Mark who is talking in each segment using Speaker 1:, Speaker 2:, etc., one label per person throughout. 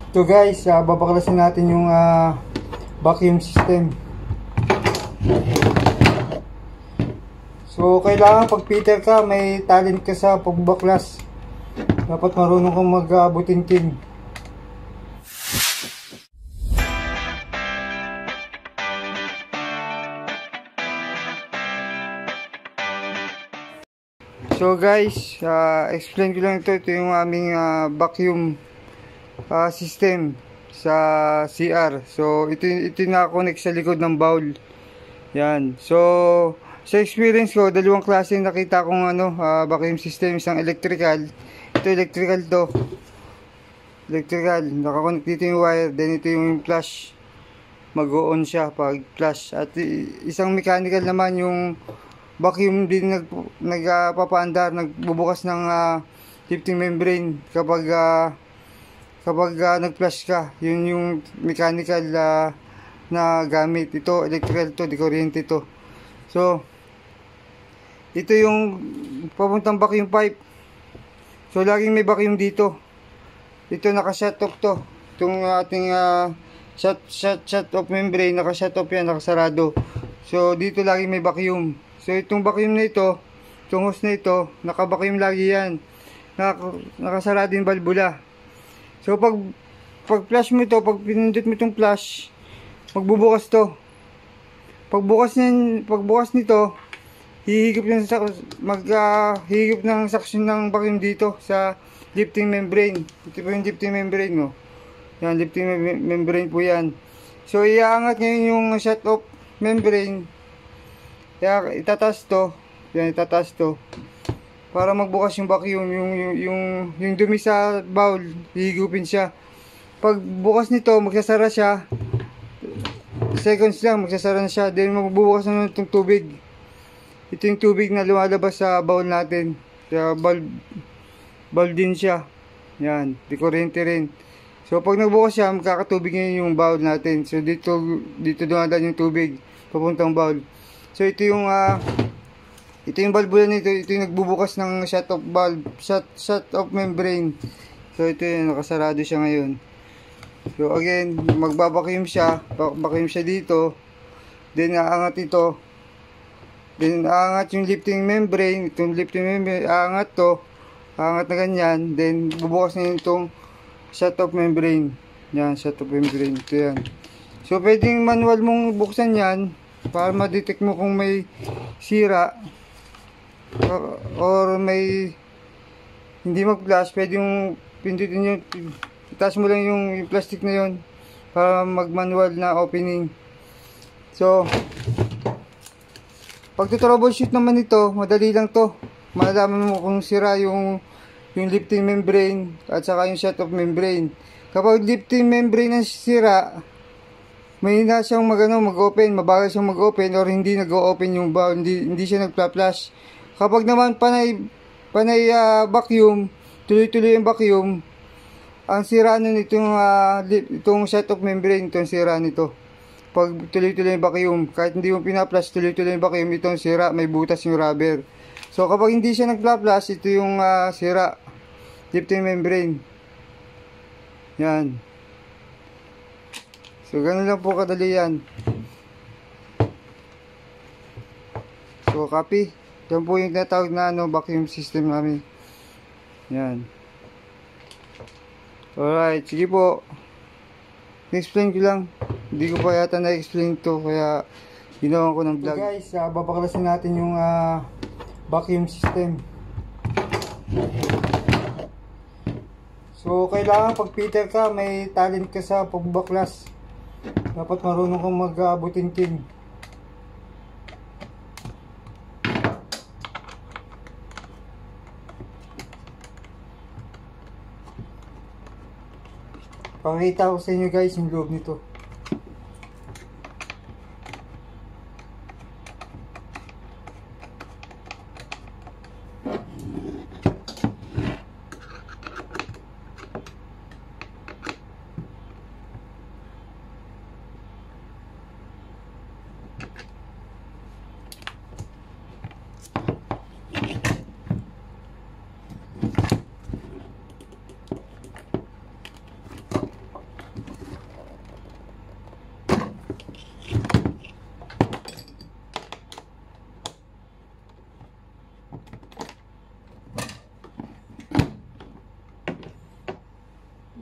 Speaker 1: So guys, babaklasin natin yung vacuum system. So kailangan pag fitter ka, may talent ka sa pagbaklas. Dapat marunong kang mag-butintin. So guys, explain ko lang ito. Ito yung aming vacuum system sa CR. So ito naka-connect sa likod ng bowl. Yan. So sa experience ko, dalawang klase nakita kong vacuum system. Isang electrical. Ito electrical to. Electrical. Naka-connect dito yung wire. Then ito yung flash. Mag-on siya pag flash. At isang mechanical naman yung vacuum din nagpapaandar, nagbubukas ng lifting membrane kapag nag-flush ka. Yun yung mechanical na gamit. Ito electrical to, di kuryente to. So ito yung papuntang vacuum pipe. So laging may vacuum dito. Ito naka-shut off to. Itong ating shut off membrane, naka-shut off yan, nakasarado. So dito laging may vacuum. So itong vacuum na ito, itong hose na ito, naka-vacuum lagi yan. Nakasarado yung valvula. So pag flush mo ito, pag pinindot mo itong flush, magbubukas to. Pagbukas nito, hihigop ng suction ng vacuum dito sa lifting membrane. Ito po yung lifting membrane mo. Yan, lifting membrane po yan. So iaangat ngayon yung shut off membrane. Kaya itataas to. Yan, itataas to. Para magbukas yung vacuum, yung dumi sa bowl, hihigupin siya. Pag bukas nito, magsasara siya. Seconds lang, magsasara na siya. Then magbubukas na itong tubig. Ito yung tubig na lumalabas sa bowl natin. Kaya bulb din siya. Yan, di kuryente rin. So pag nagbukas siya, magkakatubig ngayon yung bowl natin. So dito dumadaan yung tubig papuntang bowl. So ito yung valve nito, ito yung nagbubukas ng shut off valve, shut off membrane. So ito yung nakasarado siya ngayon. So again, magbabacuum siya, vacuum siya dito. Then aangat ito. Then aangat yung lifting membrane, itong lifting membrane, aangat to. Aangat na ganyan, then bubukas na itong shut off membrane. Yan, shut off membrane, ito yan. So pwedeng manual mong buksan yan para ma-detect mo kung may sira or may hindi mag-flash. Pwede yung pindutin yung itaas mo lang yung plastic na yun para mag-manual na opening. So pag troubleshoot naman ito, madali lang to. Malalaman mo kung sira yung lifting membrane at saka yung shut off membrane. Kapag lifting membrane ang sira, may na siyang mag-open, mabagal siyang mag-open or hindi nag-open yung valve, hindi siya nagpa-flash. Kapag naman panay vacuum, tuloy-tuloy yung vacuum, ang sira nun itong shut off membrane, itong sira nito. Pag tuloy-tuloy yung vacuum, kahit hindi mo pina-flash, tuloy-tuloy yung vacuum, itong sira, may butas yung rubber. So kapag hindi siya nagpa-flash, ito yung sira, lifting membrane. Yan. So, ganun lang po kadali yan. So, copy. Yan po yung tinatawag na vacuum system namin. Yan. Alright, sige po. I-explain ko lang. Hindi ko pa yata na-explain to, kaya ginawa ko ng vlog. So guys, babaklasin natin yung vacuum system. So, kailangan pag fitter ka, may talent ka sa pagbaklas. Dapat marunong kang mag-butintin. Pakita ko sa inyo guys yung loob nito.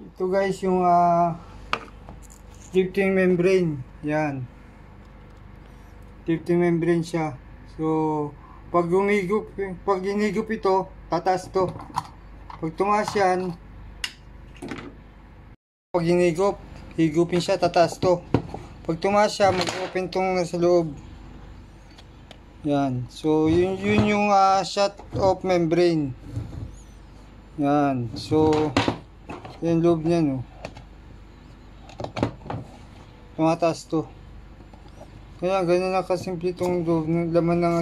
Speaker 1: Ito guys yung lifting membrane. Yan. Lifting membrane siya. So, pag hinigop ito, tataas to. Pag tumaas yan, pag higupin siya, tataas to. Pag tumaas siya, mag-open tong nasa loob. Yan. So, yun yung shut off membrane. Yan. So, yung loob niya, no. Tumataas to. Kaya ganun na kasimple itong loob ng laman ng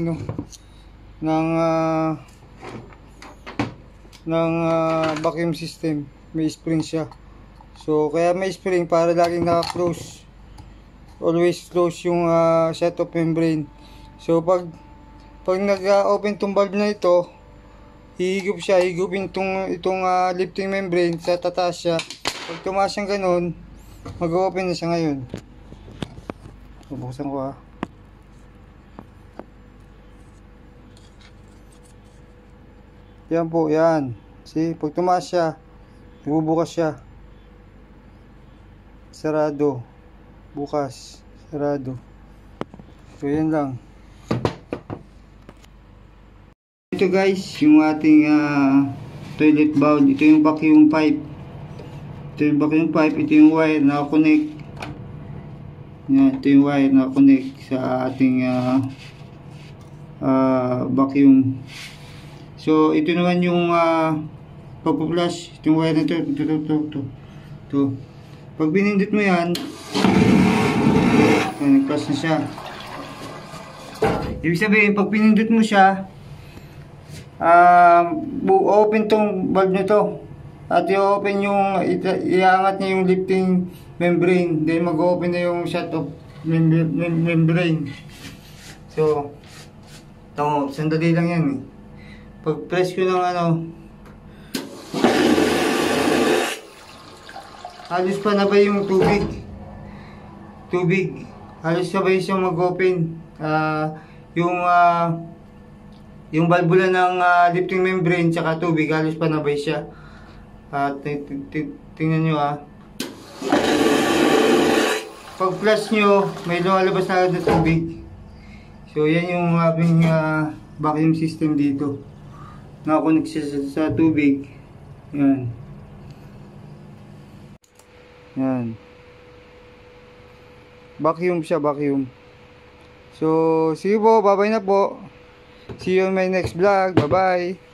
Speaker 1: vacuum system. May spring siya. So kaya may spring para laging naka-close. Always close yung shut off membrane. So pag nag-open tong valve na ito, higupin itong lifting membrane sa tataas siya. Pag tumaas siyang ganun, mag-open na siya ngayon. Bubuksan ko Yan po, yan. See, pag tumaas siya, bubukas siya. Sarado. Bukas. Sarado. So, yan lang. Ito guys, yung ating toilet bowl. Ito yung vacuum pipe. Ito yung vacuum pipe. Ito yung wire na connect. Yan, ito yung wire na connect sa ating vacuum. So ito naman yung pop-flash. Itong wire na ito. Pag binindot mo yan, nag-flash na siya. Ibig sabihin, pag pinindot mo siya, open tong valve nito. At i-open iangat niya yung lifting membrane. Then mag-open na yung shut off membrane. So, sandali lang yan eh. Pag press ko ng halos pa na ba yung tubig. Halos sabay siyang mag-open. Yung valvula ng lifting membrane tsaka tubig, halos pa nabay siya. Tingnan nyo pag flash nyo, may lumalabas na agad na tubig. So yan yung aming vacuum system dito. Nakakonect siya sa tubig. Yan. Vacuum siya, vacuum. So, sige po, bye-bye na po. See you in my next vlog. Bye-bye.